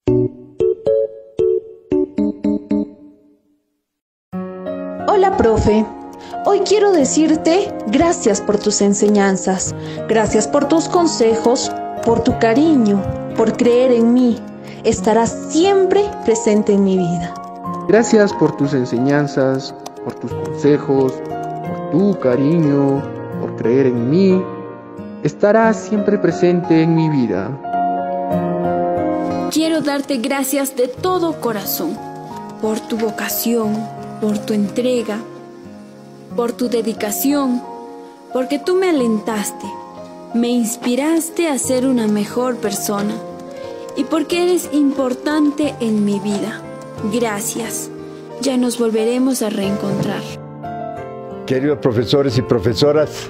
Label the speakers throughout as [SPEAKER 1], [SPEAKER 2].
[SPEAKER 1] Hola, profe. Hoy quiero decirte gracias por tus enseñanzas, gracias por tus consejos, por tu cariño, por creer en mí. Estarás siempre presente en mi vida.
[SPEAKER 2] Gracias por tus enseñanzas, por tus consejos, por tu cariño, por creer en mí. Estarás siempre presente en mi vida.
[SPEAKER 3] Quiero darte gracias de todo corazón por tu vocación, por tu entrega, por tu dedicación, porque tú me alentaste, me inspiraste a ser una mejor persona y porque eres importante en mi vida. Gracias. Ya nos volveremos a reencontrar.
[SPEAKER 4] Queridos profesores y profesoras,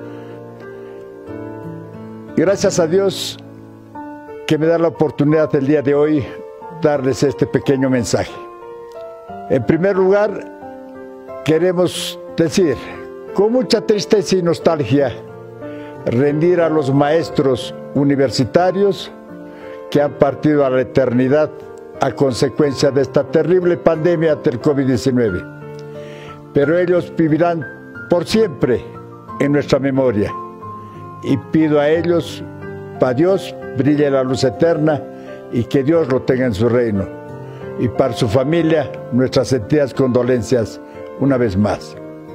[SPEAKER 4] gracias a Dios que me da la oportunidad del día de hoy darles este pequeño mensaje. En primer lugar, queremos decir, con mucha tristeza y nostalgia, rendir a los maestros universitarios que han partido a la eternidad a consecuencia de esta terrible pandemia del COVID-19. Pero ellos vivirán por siempre en nuestra memoria. Y pido a ellos, para Dios, brille la luz eterna y que Dios lo tenga en su reino. Y para su familia, nuestras sentidas condolencias una vez más.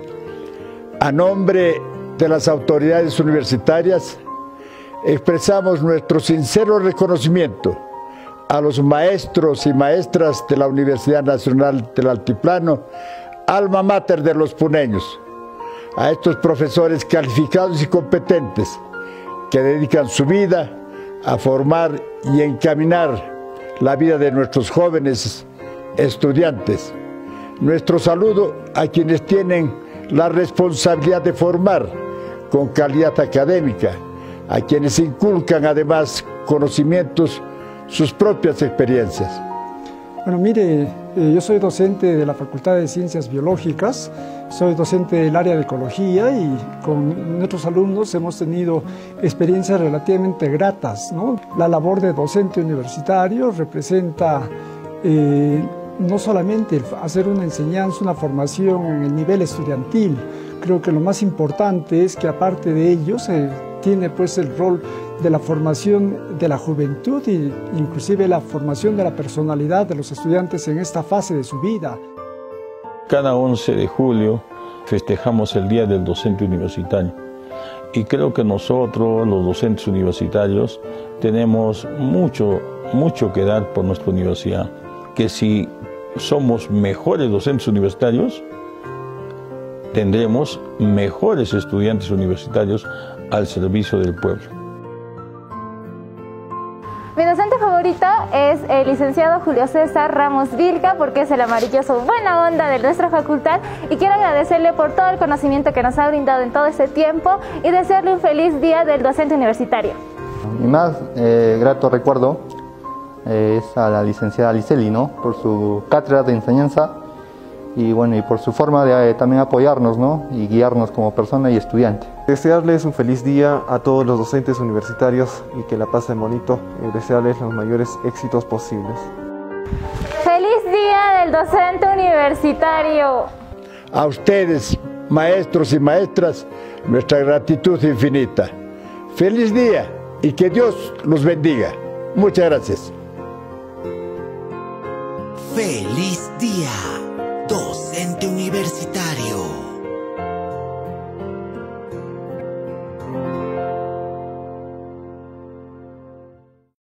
[SPEAKER 4] A nombre de las autoridades universitarias, expresamos nuestro sincero reconocimiento a los maestros y maestras de la Universidad Nacional del Altiplano, alma mater de los puneños, a estos profesores calificados y competentes que dedican su vida a formar y encaminar la vida de nuestros jóvenes estudiantes. Nuestro saludo a quienes tienen la responsabilidad de formar con calidad académica, a quienes inculcan además conocimientos, sus propias experiencias.
[SPEAKER 5] Bueno, mire, yo soy docente de la Facultad de Ciencias Biológicas, soy docente del área de Ecología y con nuestros alumnos hemos tenido experiencias relativamente gratas, ¿no? La labor de docente universitario representa no solamente hacer una enseñanza, una formación en el nivel estudiantil. Creo que lo más importante es que aparte de ello tiene pues el rol de la formación de la juventud e inclusive la formación de la personalidad de los estudiantes en esta fase de su vida.
[SPEAKER 6] Cada 11 de julio festejamos el Día del Docente Universitario y creo que nosotros, los docentes universitarios, tenemos mucho que dar por nuestra universidad, que si somos mejores docentes universitarios, tendremos mejores estudiantes universitarios al servicio del pueblo.
[SPEAKER 7] Mi docente favorito es el licenciado Julio César Ramos Vilca, porque es el maravilloso buena onda de nuestra facultad, y quiero agradecerle por todo el conocimiento que nos ha brindado en todo este tiempo y desearle un feliz día del docente universitario.
[SPEAKER 8] Mi más grato recuerdo es a la licenciada Liceli, ¿no? Por su cátedra de enseñanza y bueno, y por su forma de también apoyarnos, ¿no? Y guiarnos como persona y estudiante.
[SPEAKER 9] Desearles un feliz día a todos los docentes universitarios y que la pasen bonito, y desearles los mayores éxitos posibles.
[SPEAKER 7] ¡Feliz día del docente universitario!
[SPEAKER 4] A ustedes, maestros y maestras, nuestra gratitud infinita. ¡Feliz día! Y que Dios los bendiga. Muchas gracias.
[SPEAKER 10] ¡Feliz día, docente universitario!